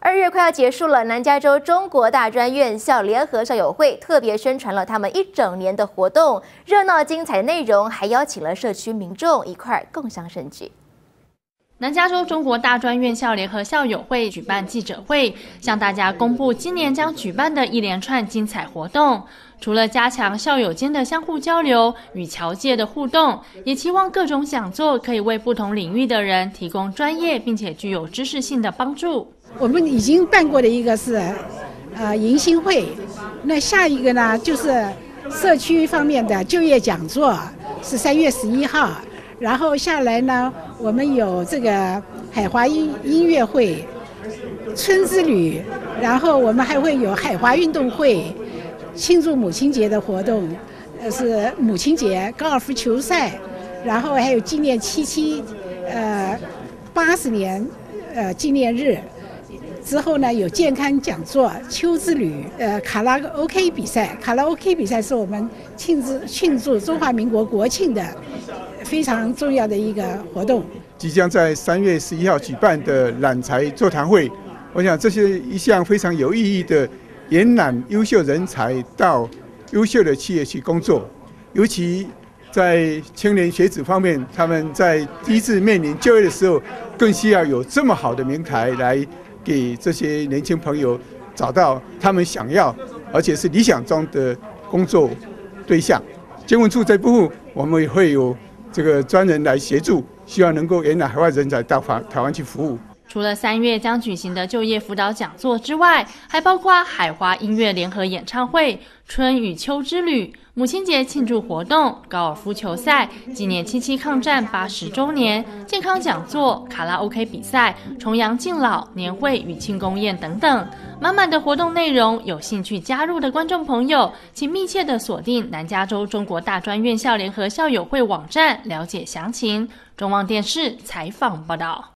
2月快要结束了，南加州中国大专院校联合校友会特别宣传了他们1整年的活动，热闹精彩的内容，还邀请了社区民众一块共襄盛举。 南加州中国大专院校联合校友会举办记者会，向大家公布今年将举办的一连串精彩活动。除了加强校友间的相互交流与侨界的互动，也期望各种讲座可以为不同领域的人提供专业并且具有知识性的帮助。 我们已经办过的一个是迎新会，那下一个呢就是社区方面的就业讲座，是3月11号。然后下来呢，我们有这个海华音乐会、春之旅，然后我们还会有海华运动会，庆祝母亲节的活动，是母亲节高尔夫球赛，然后还有纪念7780年纪念日。之后呢，有健康讲座、秋之旅，卡拉 OK 比赛。卡拉 OK 比赛是我们庆祝中华民国国庆的非常重要的一个活动。 即将在3月11号举办的揽才座谈会，我想这是一项非常有意义的延揽优秀人才到优秀的企业去工作，尤其在青年学子方面，他们在第一次面临就业的时候，更需要有这么好的平台来给这些年轻朋友找到他们想要而且是理想中的工作对象。经文处这部分我们也会有这个专人来协助，希望能够延揽海外人才到台湾去服务。 除了3月将举行的就业辅导讲座之外，还包括海华音乐联合演唱会、春与秋之旅、母亲节庆祝活动、高尔夫球赛、纪念77抗战80周年、健康讲座、卡拉 OK 比赛、重阳敬老、年会与庆功宴等等，满满的活动内容。有兴趣加入的观众朋友，请密切的锁定南加州中国大专院校联合校友会网站了解详情。中望电视采访报道。